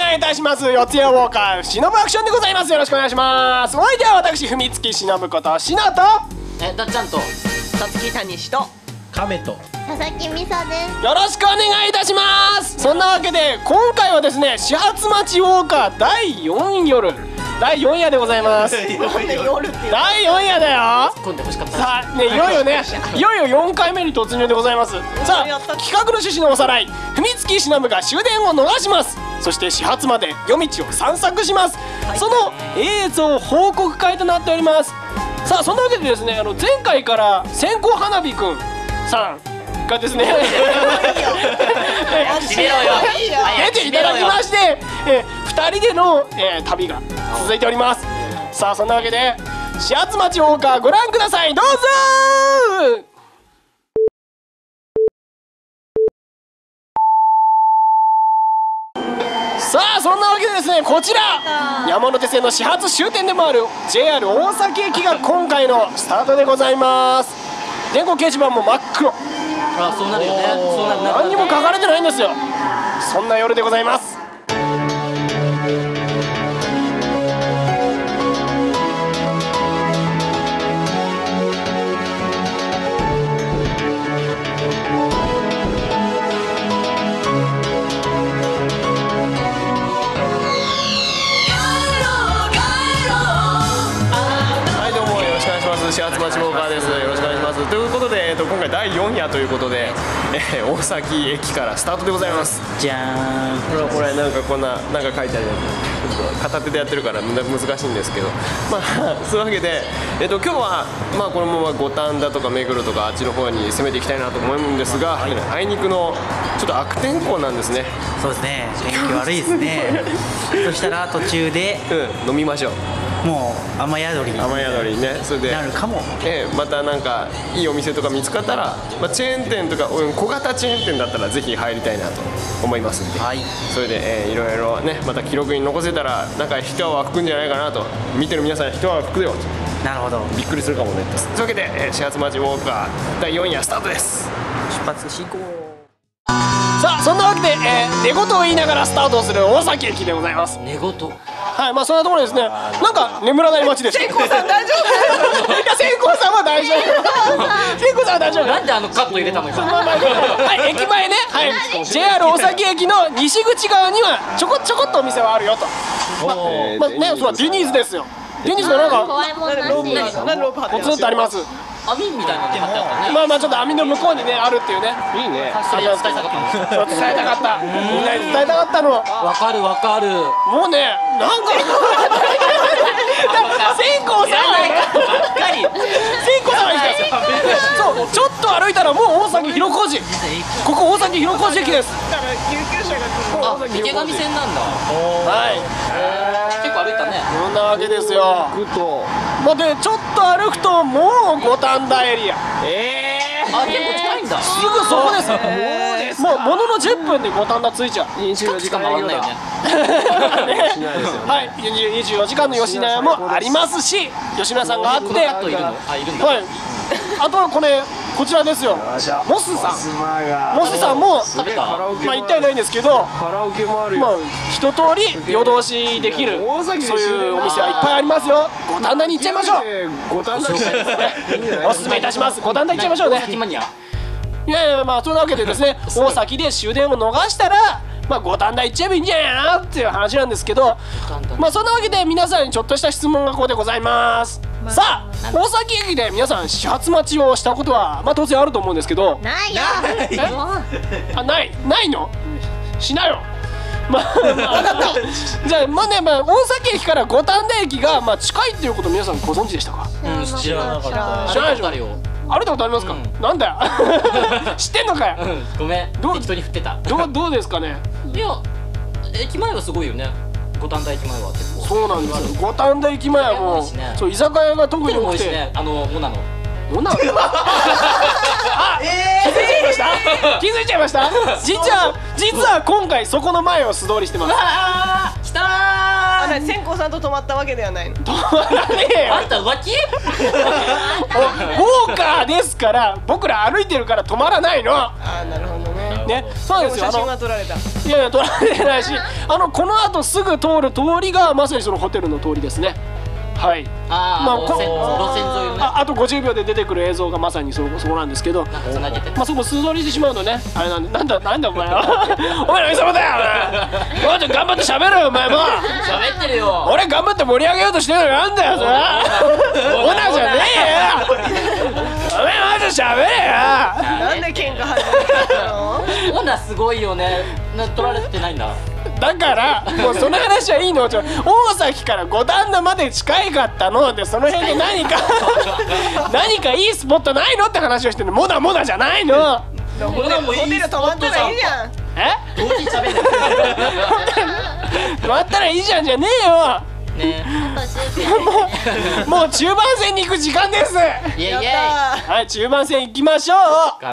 願いいたします。四谷ウォーカー忍アクションでございます。よろしくお願いします。お相手は私文月忍ことしのとだっちゃんとさつきたにしと亀と佐々木美沙です。 よろしくお願いいたします。そんなわけで今回はですね、始発待ちウォーカー第4夜第4夜でござざいます。第4夜だよ。 突っ込んで欲しかった。 さあね、いよいよね、いよいよ4回目に突入でございます。さあ企画の趣旨のおさらい。文月忍が終電を逃します。そして始発まで夜道を散策します。その映像報告会となっております。さあそんなわけでですね、前回から線香花火くんさんがですね出ていただきまして、2人での、旅が続いております。さあそんなわけで始発待ちウォーカーご覧ください。どうぞ。さあそんなわけでですね、こちら山手線の始発終点でもある JR 大崎駅が今回のスタートでございます。電光掲示板も真っ黒。 あ、そうなるよね。そうなる。 何にも書かれてないんですよ。そんな夜でございます。始発待ちウォーカーです。よろしくお願いします。ということで、今回第4夜ということで、大崎駅からスタートでございます。 じゃーん。 これなんかこんななんか書いてあるやつ、ちょっと片手でやってるから難しいんですけど、まあそういうわけで、今日はまあこのまま五反田とか目黒とかあっちの方に攻めていきたいなと思うんですが、あいにくのちょっと悪天候なんですね。 そうですね、天気悪いですねそしたら途中で、 飲みましょう。 もう雨宿りにね、それでなるかも。 またなんかいいお店とか見つかったら、チェーン店とか小型チェーン店だったらぜひ入りたいなと思いますんで、それで、いろいろね、また記録に残せたらなんか一泡吹くんじゃないかなと。見てる皆さん一泡吹くよ。 なるほど、 びっくりするかもね。というわけで、始発待ちウォーカー第4夜スタートです。 出発進行。 さあそんなわけで、寝言を言いながらスタートする大崎駅でございます。 寝言。 はい、まあそんなところですね。なんか眠らない街です。千光さん大丈夫？いや千光さんは大丈夫。千光さんは大丈夫。 なんでカット入れたの今。 はい、駅前ね、はい、JR 大崎駅の西口側にはちょこちょこっとお店はあるよと。まあね、それはディニーズですよ。ディニーズのなんか怖いもんなし。 ポツンとあります。 網みたいなので貼ってあったね。 まあちょっと網の向こうにねあるっていうね。いいね。 伝えたかったの。 伝えたかった。みんなに伝えたかったの。 わかるわかる。 もうね、なんか千光さん千光さんが来たんですよ。そう、ちょっと歩いたらもう大崎広小路。ここ大崎広小路駅です。 あ、池上線なんだ。 はい。 結構歩いたね。 そんなわけですよ。もうでちょっと歩くともう五反田エリア。 あ、結構近いんだ。 すぐそこです。もうものの10分で五反田着いちゃう。 24時間回んないよね。 はい、24時間の吉野家もありますし、吉野家さんがあって、はい、あとはこちらですよ、モスさん。モスさんもまあ一体ないんですけど、まあ一通り夜通しできるそういうお店はいっぱいありますよ。五反田に行っちゃいましょう。おすすめいたします。五反田行っちゃいましょうね。いやいや、まあそんなわけでですね、大崎で終電を逃したらまあ五反田行っちゃえばいいんじゃないのっていう話なんですけど、まあそんなわけで皆さんにちょっとした質問がここでございます。さあ大崎駅で皆さん始発待ちをしたことはまあ当然あると思うんですけど、 ないよ。 あ、ないの？しなよ。まあ分かった。じゃあまあね、大崎駅から五反田駅がまあ近いっていうこと皆さんご存知でしたか？ 知らなかった。 知らないでしょ。歩いたことありますか？なんだよ。知ってんのかよ。 ごめん。適当に振ってた。 どうですかね。 いや、駅前はすごいよね。五反田駅前は結構。 そうなんですよ。五反田駅前はもう、そう居酒屋が特に多くて。モナの。モナ。あ、気づいちゃいました。実は今回そこの前を素通りしてます。 来たー。 千光さんと泊まったわけではないの。 泊まらねえよ。 あんた浮気？ ウォーカーですから、僕ら歩いてるから止まらないの。 あ、なるほどね。 ね、そうなんですよ。 写真は撮られた。 いやいや撮られてないし、この後すぐ通る通りがまさにそのホテルの通りですね。はい。まあ路線沿いをね。 あと50秒で出てくる映像がまさにそこなんですけど、 なんか繋げて。 まあそこ素通りしてしまうとね、あれなんだお前は。お前何様だよ。もうちょっと頑張って喋ろよお前も。 喋ってるよ。 俺頑張って盛り上げようとしてるのになんだよそれ。オナじゃねえよ。お前もうちょっと喋れよ。 なんで喧嘩始めたの？ オナすごいよね。取られてないんだ。 だからもうその話はいいの。大崎から五反田まで近いかったので、その辺で何かいいスポットないのって話をしてるの。もだもだじゃないの。 ホテル泊まったらいいじゃん。 同時に喋んない。 泊まったらいいじゃんじゃねえよ。 ね。 もう中盤戦に行く時間です。 イエイイエイ。 はい、中盤戦行きましょう。